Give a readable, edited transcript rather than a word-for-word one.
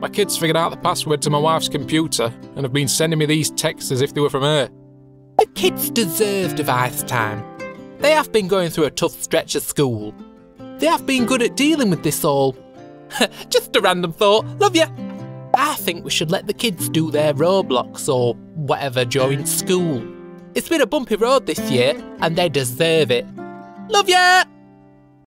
My kids figured out the password to my wife's computer and have been sending me these texts as if they were from her. The kids deserve device time. They have been going through a tough stretch at school. They have been good at dealing with this all. Just a random thought, love ya! I think we should let the kids do their Roblox or whatever during school. It's been a bumpy road this year and they deserve it. Love ya!